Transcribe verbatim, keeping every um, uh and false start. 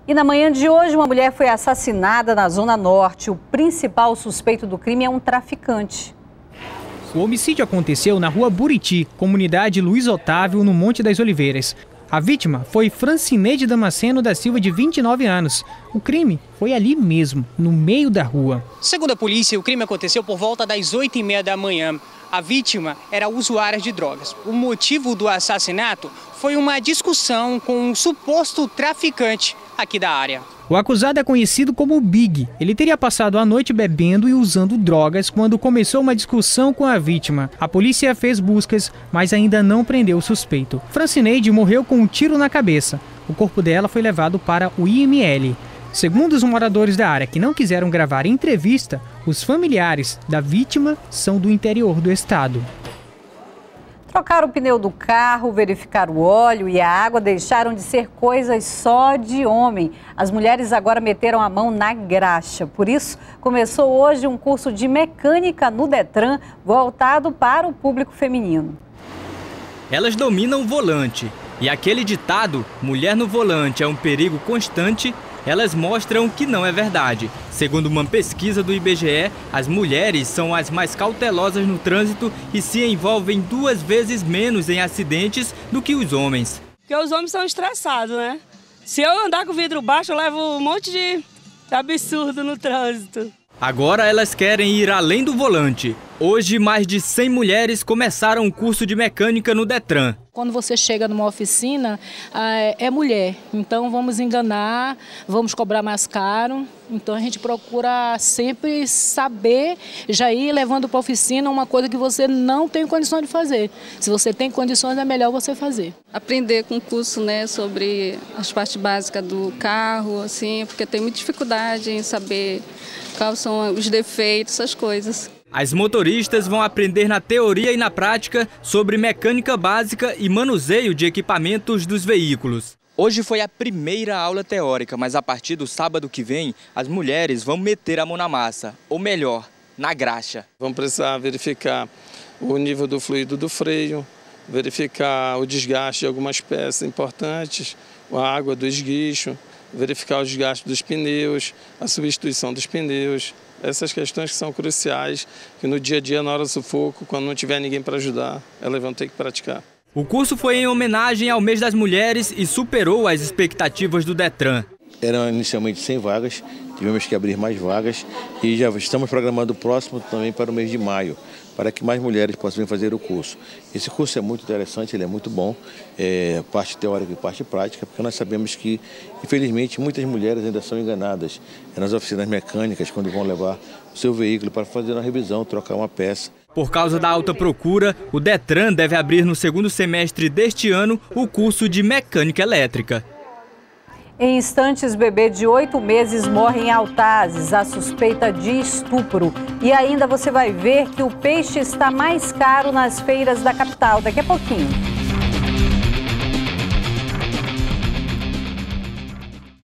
E na manhã de hoje, uma mulher foi assassinada na Zona Norte. O principal suspeito do crime é um traficante. O homicídio aconteceu na rua Buriti, comunidade Luiz Otávio, no Monte das Oliveiras. A vítima foi Francineide Damasceno da Silva, de vinte e nove anos. O crime foi ali mesmo, no meio da rua. Segundo a polícia, o crime aconteceu por volta das oito e meia da manhã. A vítima era usuária de drogas. O motivo do assassinato foi uma discussão com um suposto traficante aqui da área. O acusado é conhecido como Big. Ele teria passado a noite bebendo e usando drogas quando começou uma discussão com a vítima. A polícia fez buscas, mas ainda não prendeu o suspeito. Francineide morreu com um tiro na cabeça. O corpo dela foi levado para o I M L. Segundo os moradores da área que não quiseram gravar entrevista, os familiares da vítima são do interior do estado. Trocar o pneu do carro, verificar o óleo e a água deixaram de ser coisas só de homem. As mulheres agora meteram a mão na graxa. Por isso, começou hoje um curso de mecânica no Detran, voltado para o público feminino. Elas dominam o volante. E aquele ditado, mulher no volante é um perigo constante, elas mostram que não é verdade. Segundo uma pesquisa do I B G E, as mulheres são as mais cautelosas no trânsito e se envolvem duas vezes menos em acidentes do que os homens. Porque os homens são estressados, né? Se eu andar com o vidro baixo, eu levo um monte de absurdo no trânsito. Agora elas querem ir além do volante. Hoje, mais de cem mulheres começaram um curso de mecânica no Detran. Quando você chega numa oficina, é mulher, então vamos enganar, vamos cobrar mais caro. Então a gente procura sempre saber, já ir levando para a oficina uma coisa que você não tem condições de fazer. Se você tem condições, é melhor você fazer. Aprender com o curso, né, sobre as partes básicas do carro, assim, porque tem muita dificuldade em saber quais são os defeitos, essas coisas. As motoristas vão aprender na teoria e na prática sobre mecânica básica e manuseio de equipamentos dos veículos. Hoje foi a primeira aula teórica, mas a partir do sábado que vem, as mulheres vão meter a mão na massa, ou melhor, na graxa. Vamos precisar verificar o nível do fluido do freio, verificar o desgaste de algumas peças importantes, a água do esguicho, verificar o desgaste dos pneus, a substituição dos pneus. Essas questões que são cruciais, que no dia a dia, na hora do sufoco, quando não tiver ninguém para ajudar, elas vão ter que praticar. O curso foi em homenagem ao mês das mulheres e superou as expectativas do Detran. Eram inicialmente cem vagas, tivemos que abrir mais vagas e já estamos programando o próximo também para o mês de maio, para que mais mulheres possam fazer o curso. Esse curso é muito interessante, ele é muito bom, é, parte teórica e parte prática, porque nós sabemos que, infelizmente, muitas mulheres ainda são enganadas nas oficinas mecânicas, quando vão levar o seu veículo para fazer uma revisão, trocar uma peça. Por causa da alta procura, o Detran deve abrir no segundo semestre deste ano o curso de mecânica elétrica. Em instantes, bebê de oito meses morre em Altazes, a suspeita de estupro. E ainda você vai ver que o peixe está mais caro nas feiras da capital. Daqui a pouquinho.